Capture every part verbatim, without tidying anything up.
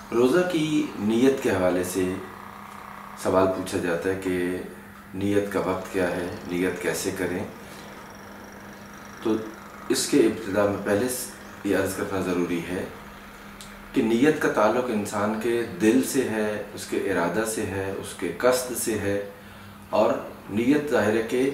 روزہ کی نیت کے حوالے سے سوال پوچھا جاتا ہے کہ نیت کا وقت کیا ہے، نیت کیسے کریں۔ تو اس کے ابتدا میں پہلے یہ عرض کرنا ضروری ہے کہ نیت کا تعلق انسان کے دل سے ہے، اس کے ارادہ سے ہے، اس کے قصد سے ہے، اور نیت ظاہر ہے کہ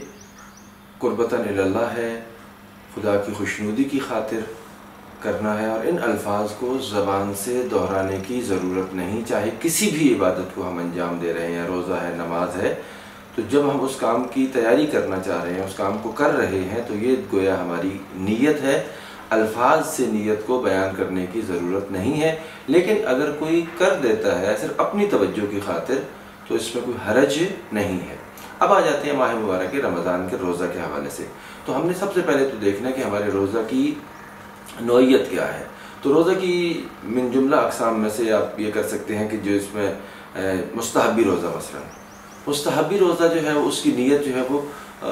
قربتاً اللہ ہے، خدا کی خوشنودی کی خاطر کرنا ہے، اور ان الفاظ کو زبان سے دہرانے کی ضرورت نہیں، چاہے کسی بھی عبادت کو ہم انجام دے رہے ہیں، روزہ ہے، نماز ہے، تو جب ہم اس کام کی تیاری کرنا چاہ رہے ہیں، اس کام کو کر رہے ہیں، تو یہ گویا ہماری نیت ہے۔ الفاظ سے نیت کو بیان کرنے کی ضرورت نہیں ہے، لیکن اگر کوئی کر دیتا ہے صرف اپنی توجہ کی خاطر تو اس میں کوئی حرج نہیں ہے۔ اب آ جاتے ہیں ماہ مبارک رمضان کے روزہ کے حوالے سے۔ تو ہم نے سب سے پہلے تو دیکھنا ہے کہ ہمارے روزہ کی نوعیت کیا ہے۔ تو روزہ کی من جملہ اقسام میں سے آپ یہ کر سکتے ہیں کہ جو اس میں مستحبی روزہ، مثلا مستحبی روزہ جو ہے اس کی نیت جو ہے وہ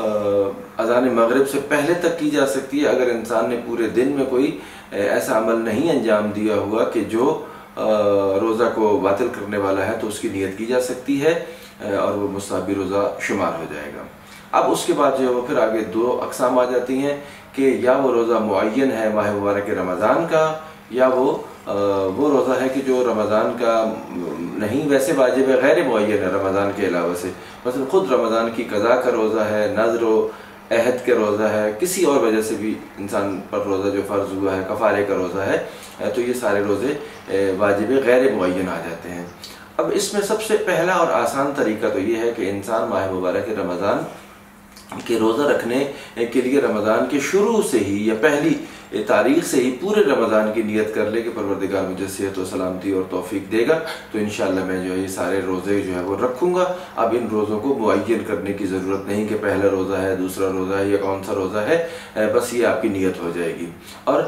اذان مغرب سے پہلے تک کی جا سکتی ہے، اگر انسان نے پورے دن میں کوئی ایسا عمل نہیں انجام دیا ہوا کہ جو روزہ کو باطل کرنے والا ہے، تو اس کی نیت کی جا سکتی ہے اور وہ مستحبی روزہ شمار ہو جائے گا۔ اب اس کے بعد جو ہے وہ پھر آگے دو اقسام آ جاتی ہیں کہ یا وہ روزہ معین ہے ماہ مبارک رمضان کا، یا وہ وہ روزہ ہے کہ جو رمضان کا نہیں، ویسے واجب ہے، غیر معین ہے رمضان کے علاوہ سے، مثلا خود رمضان کی قضا کا روزہ ہے، نذر و عہد کے روزہ ہے، کسی اور وجہ سے بھی انسان پر روزہ جو فرض ہوا ہے، کفارے کا روزہ ہے، تو یہ سارے روزے واجب غیر معین آ جاتے ہیں۔ اب اس میں سب سے پہلا اور آسان طریقہ تو یہ ہے کہ انسان ماہ مبارک رمضان کہ روزہ رکھنے کے لیے رمضان کے شروع سے ہی یا پہلی تاریخ سے ہی پورے رمضان کی نیت کر لے کہ پروردگار مجھے صحت و سلامتی اور توفیق دے گا، تو انشاءاللہ میں جو ہے یہ سارے روزے جو ہے وہ رکھوں گا۔ اب ان روزوں کو معین کرنے کی ضرورت نہیں کہ پہلا روزہ ہے، دوسرا روزہ ہے یا کون سا روزہ ہے، بس یہ آپ کی نیت ہو جائے گی۔ اور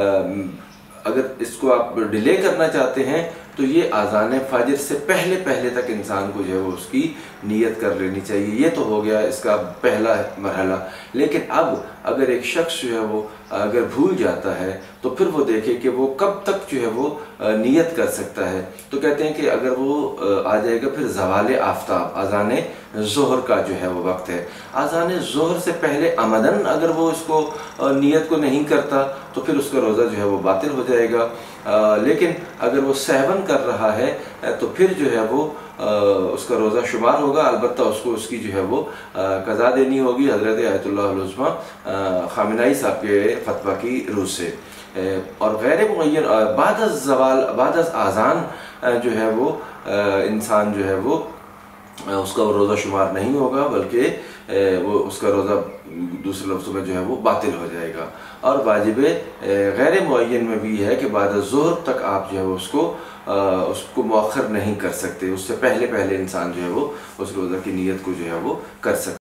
اگر اس کو آپ ڈیلے کرنا چاہتے ہیں تو یہ اذان فجر سے پہلے پہلے تک انسان کو جو ہے وہ اس کی نیت کر لینی چاہیے۔ یہ تو ہو گیا اس کا پہلا مرحلہ۔ لیکن اب اگر ایک شخص جو ہے وہ اگر بھول جاتا ہے تو پھر وہ دیکھے کہ وہ کب تک جو ہے وہ نیت کر سکتا ہے، تو کہتے ہیں کہ اگر وہ آ جائے گا پھر زوال آفتاب، اذان ظہر کا جو ہے وہ وقت ہے، اذان ظہر سے پہلے عمدن اگر وہ اس کو نیت کو نہیں کرتا تو پھر اس کا روزہ جو ہے وہ باطل ہو جائے گا۔ لیکن اگر وہ سہون کر رہا ہے تو پھر جو ہے وہ اس کا روزہ شمار ہوگا، البتہ اس کو اس کی جو ہے وہ قضا دینی ہوگی حضرت آیت اللہ العظمیٰ خامنائی صاحب کے فتویٰ کی روح سے۔ اور غیر معین بعد از زوال، بعد از اذان جو ہے وہ انسان جو ہے وہ اس کا روزہ شمار نہیں ہوگا، بلکہ وہ اس کا روزہ دوسرے لفظوں میں جو ہے وہ باطل ہو جائے گا۔ اور واجب غیر معین میں بھی ہے کہ بعد از ظہر تک آپ جو ہے وہ اس کو اس کو مؤخر نہیں کر سکتے، اس سے پہلے پہلے انسان جو ہے وہ اس روزہ کی نیت کو جو ہے وہ کر سکتے۔